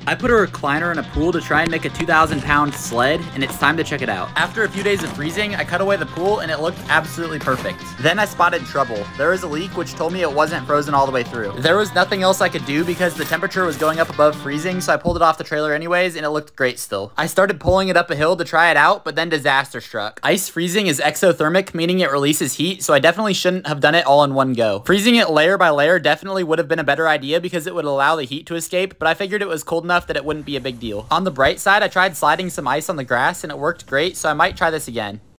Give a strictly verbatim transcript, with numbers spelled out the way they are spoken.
I put a recliner in a pool to try and make a two thousand pound sled, and it's time to check it out. After a few days of freezing, I cut away the pool and it looked absolutely perfect. Then I spotted trouble. There was a leak which told me it wasn't frozen all the way through. There was nothing else I could do because the temperature was going up above freezing, so I pulled it off the trailer anyways, and it looked great still. I started pulling it up a hill to try it out, but then disaster struck. Ice freezing is exothermic, meaning it releases heat, so I definitely shouldn't have done it all in one go. Freezing it layer by layer definitely would have been a better idea because it would allow the heat to escape, but I figured it was cold enough that it wouldn't be a big deal. On the bright side, I tried sliding some ice on the grass and it worked great, so I might try this again.